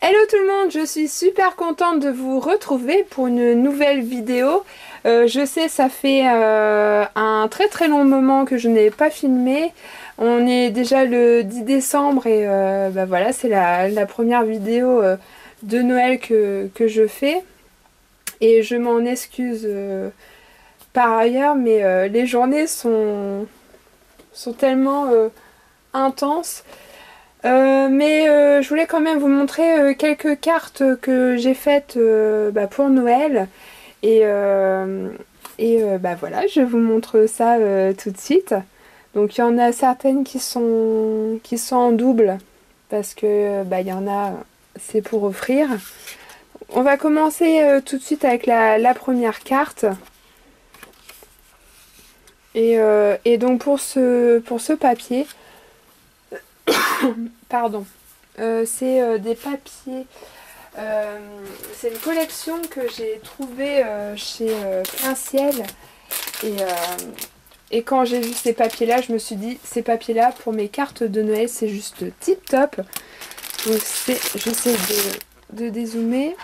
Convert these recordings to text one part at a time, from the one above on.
Hello tout le monde, je suis super contente de vous retrouver pour une nouvelle vidéo. Je sais, ça fait un très long moment que je n'ai pas filmé. On est déjà le 10 décembre et bah voilà, c'est la première vidéo de Noël que je fais. Et je m'en excuse par ailleurs, mais les journées sont tellement intenses. Je voulais quand même vous montrer quelques cartes que j'ai faites pour Noël. Bah voilà, je vous montre ça tout de suite. Donc il y en a certaines qui sont en double parce que il y en a, c'est pour offrir. On va commencer tout de suite avec la première carte. Et donc pour ce papier, pardon, c'est des papiers. C'est une collection que j'ai trouvée chez Plein Ciel. Et, et quand j'ai vu ces papiers-là, je me suis dit, ces papiers-là, pour mes cartes de Noël, c'est juste tip top. Donc j'essaie de dézoomer.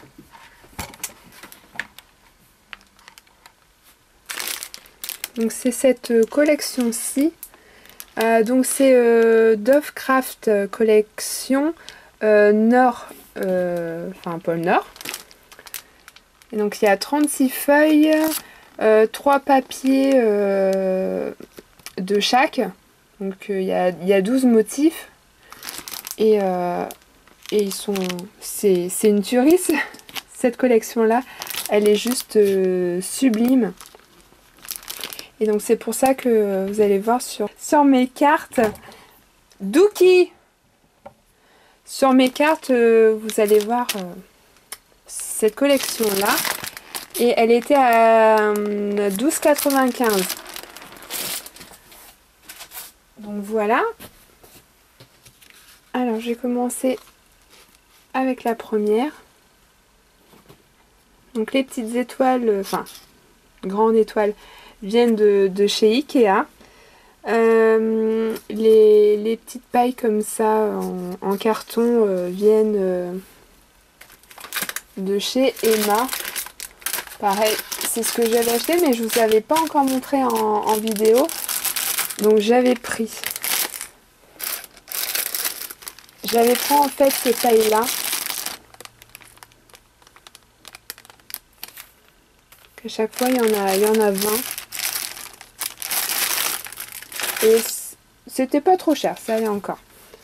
Donc c'est cette collection-ci. Donc c'est Dovecraft collection Nord, enfin pôle Nord. Et donc il y a 36 feuilles, 3 papiers de chaque. Donc il y a 12 motifs. Et ils sont... C'est une tuerie cette collection-là. Elle est juste sublime. Et donc c'est pour ça que vous allez voir sur mes cartes. Dookie! Sur mes cartes, vous allez voir cette collection-là. Et elle était à 12,95 €. Donc voilà. Alors j'ai commencé avec la première. Donc les petites étoiles, enfin grandes étoiles, viennent de chez Ikea. Les petites pailles comme ça en carton viennent de chez Emma. Pareil, c'est ce que j'avais acheté, mais je vous avais pas encore montré en vidéo. Donc j'avais pris. J'avais pris en fait ces pailles-là. À chaque fois, il y en a 20. Et c'était pas trop cher, ça allait encore.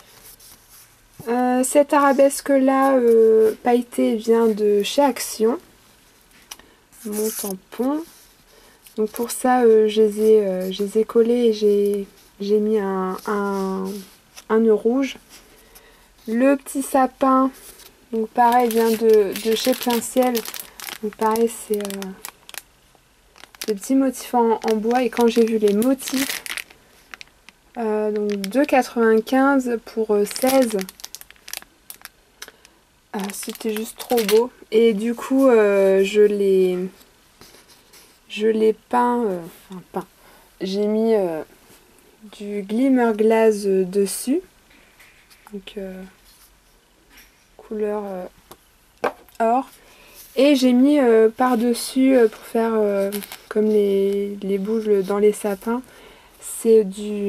Cette arabesque-là, pailletée, vient de chez Action. Mon tampon. Donc pour ça, je les ai collés et j'ai mis un nœud rouge. Le petit sapin, donc pareil, vient de chez Plein Ciel. Donc pareil, c'est des petits motifs en bois. Et quand j'ai vu les motifs, donc 2,95 € pour 16. C'était juste trop beau. Et du coup, je l'ai peint, enfin peint. J'ai mis du glimmer glaze dessus. Donc couleur or. Et j'ai mis par-dessus pour faire comme les boules dans les sapins. C'est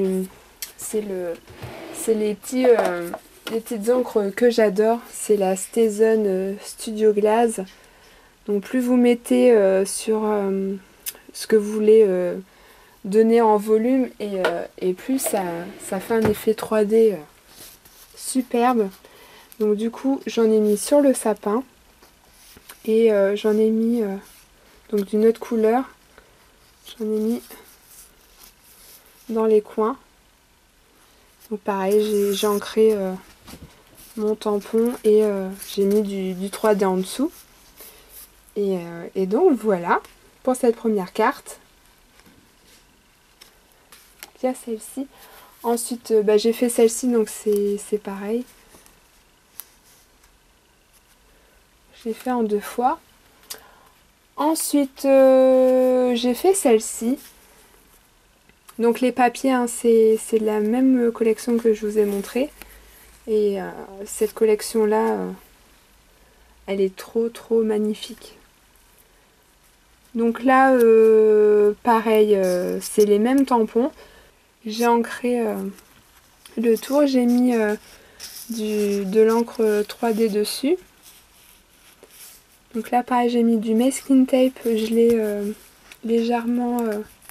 les petites encres que j'adore. C'est la Stézen Studio Glaze. Donc plus vous mettez sur ce que vous voulez donner en volume et plus ça fait un effet 3D superbe. Donc du coup j'en ai mis sur le sapin et j'en ai mis donc d'une autre couleur. J'en ai mis dans les coins. Donc pareil, j'ai ancré mon tampon et j'ai mis du 3D en dessous. Et donc voilà pour cette première carte. Il y a celle-ci. Ensuite, j'ai fait celle-ci, donc c'est pareil. J'ai fait en 2 fois. Ensuite, j'ai fait celle-ci. Donc les papiers, hein, c'est de la même collection que je vous ai montré. Et cette collection-là, Elle est trop magnifique. Donc là, pareil, c'est les mêmes tampons. J'ai ancré le tour, j'ai mis de l'encre 3D dessus. Donc là, pareil, j'ai mis du masking tape, je l'ai légèrement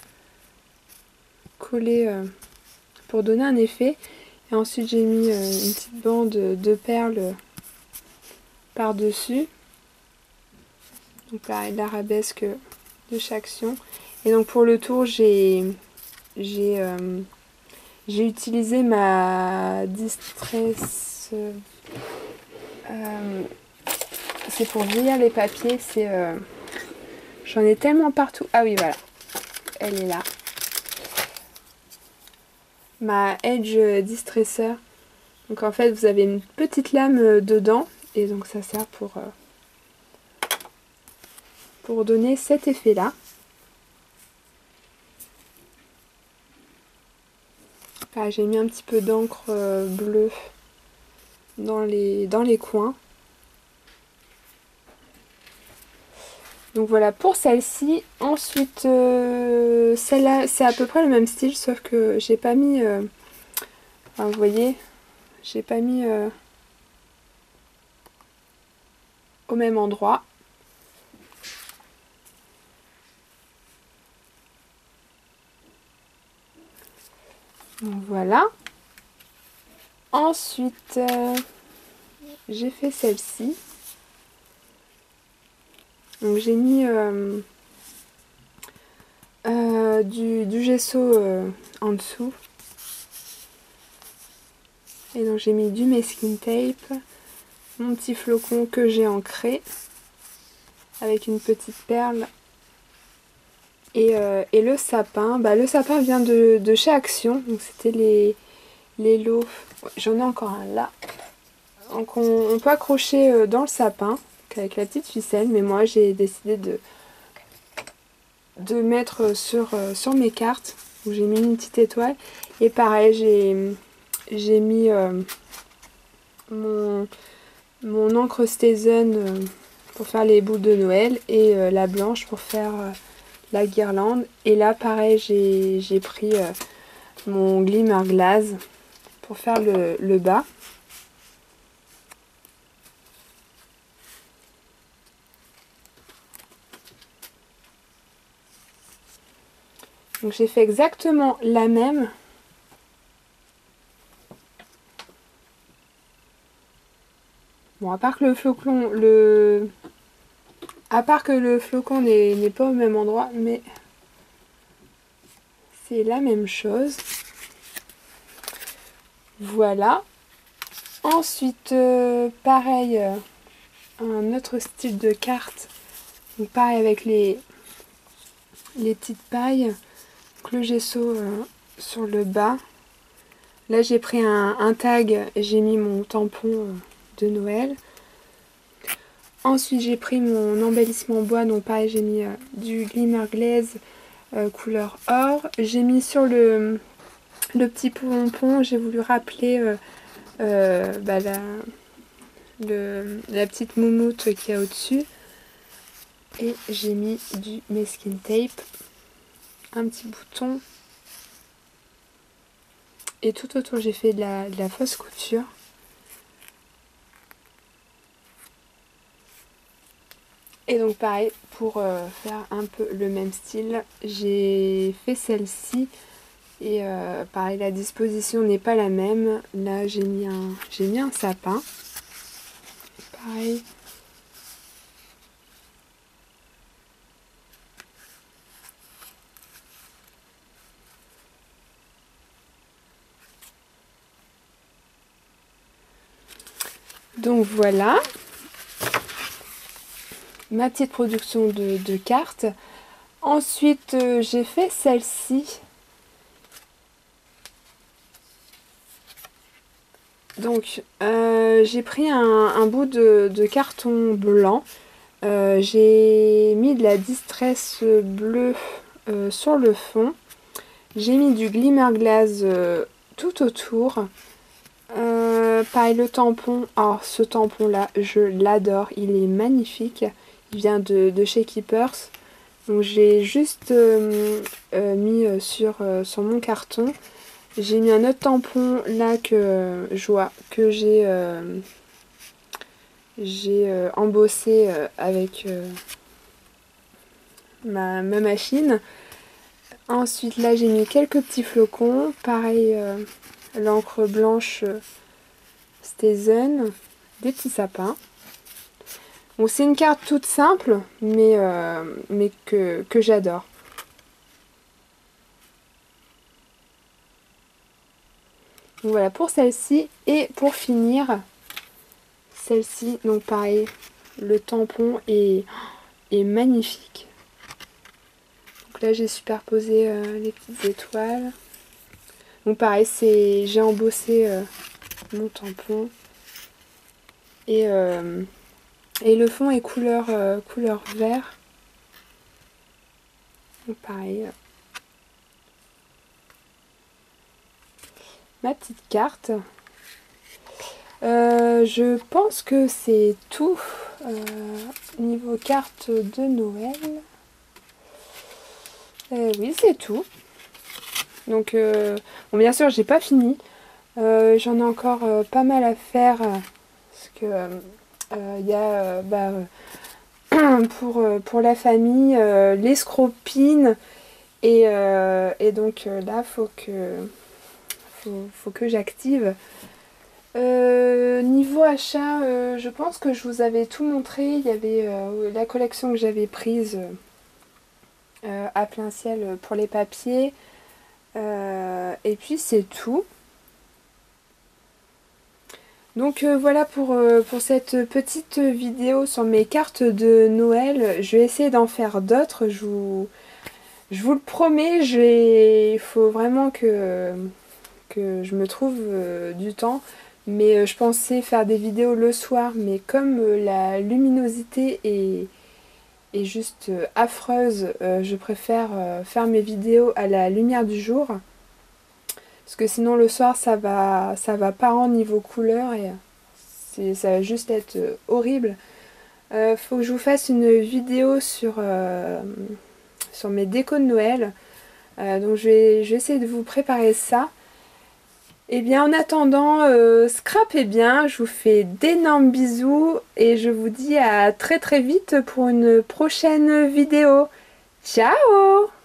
collé pour donner un effet. Et ensuite, j'ai mis une petite bande de perles par-dessus. Donc pareil, l'arabesque de chaque sion. Et donc pour le tour, j'ai utilisé ma Distress. C'est pour vieillir les papiers. J'en ai tellement partout. Ah oui, voilà. Elle est là. Ma Edge Distresser. Donc en fait, vous avez une petite lame dedans. Et donc ça sert pour donner cet effet-là. Ah, j'ai mis un petit peu d'encre bleue dans les coins. Donc voilà pour celle-ci. Ensuite, celle-là, c'est à peu près le même style, sauf que j'ai pas mis... enfin, vous voyez, j'ai pas mis au même endroit. Donc voilà. Ensuite, j'ai fait celle-ci. Donc j'ai mis du gesso en dessous. Et donc j'ai mis du masking tape, mon petit flocon que j'ai ancré avec une petite perle. Et le sapin, le sapin vient de chez Action, donc c'était les lots, j'en ai encore un là. Donc on peut accrocher dans le sapin avec la petite ficelle, mais moi j'ai décidé de mettre sur mes cartes, où j'ai mis une petite étoile. Et pareil, j'ai mis mon encre Stazen pour faire les boules de Noël et la blanche pour faire la guirlande. Et là pareil, j'ai pris mon Glimmer Glaze pour faire le bas. Donc j'ai fait exactement la même. Bon, à part que le flocon, n'est pas au même endroit, mais c'est la même chose. Voilà. Ensuite, pareil, un autre style de carte. Donc pareil avec les petites pailles. Donc le gesso sur le bas. Là j'ai pris un tag, j'ai mis mon tampon de Noël. Ensuite j'ai pris mon embellissement bois, donc pareil j'ai mis du Glimmer Glaze couleur or. J'ai mis sur le petit pompon, j'ai voulu rappeler la petite moumoute qu'il y a au-dessus. Et j'ai mis du masking tape, un petit bouton. Et tout autour j'ai fait de la fausse couture. Et donc pareil, pour faire un peu le même style, j'ai fait celle-ci. Et pareil, la disposition n'est pas la même. Là j'ai mis un sapin. Pareil. Donc voilà ma petite production de cartes. Ensuite j'ai fait celle-ci. Donc j'ai pris un bout de carton blanc. J'ai mis de la distress bleue sur le fond. J'ai mis du Glimmer Glaze tout autour. pareil, le tampon. Alors ce tampon là, je l'adore, il est magnifique. Il vient de chez Keepers. Donc j'ai juste mis sur mon carton. J'ai mis un autre tampon là que je vois, que j'ai embossé avec ma machine. Ensuite là j'ai mis quelques petits flocons. Pareil, l'encre blanche Stesen, des petits sapins. Bon, c'est une carte toute simple, mais que j'adore. Donc voilà pour celle-ci. Et pour finir, celle-ci, donc pareil, le tampon est magnifique. Donc là j'ai superposé les petites étoiles. Donc pareil, j'ai embossé mon tampon. Et le fond est couleur vert. Donc pareil. Ma petite carte. Je pense que c'est tout niveau carte de Noël. Oui, c'est tout. Donc, bon, bien sûr, j'ai pas fini. J'en ai encore pas mal à faire. Parce que il y a pour la famille les scropines. Et donc là, faut que j'active. Niveau achat, je pense que je vous avais tout montré. Il y avait la collection que j'avais prise à plein ciel pour les papiers. Et puis c'est tout. Donc voilà pour cette petite vidéo sur mes cartes de Noël. Je vais essayer d'en faire d'autres. Je vous le promets. Il faut vraiment que je me trouve du temps. Mais je pensais faire des vidéos le soir, mais comme la luminosité est juste affreuse, je préfère faire mes vidéos à la lumière du jour. Parce que sinon le soir ça va pas en niveau couleur et ça va juste être horrible. Faut que je vous fasse une vidéo sur mes décos de Noël. Donc je vais essayer de vous préparer ça. Et bien en attendant, scrapez bien, je vous fais d'énormes bisous et je vous dis à très très vite pour une prochaine vidéo. Ciao!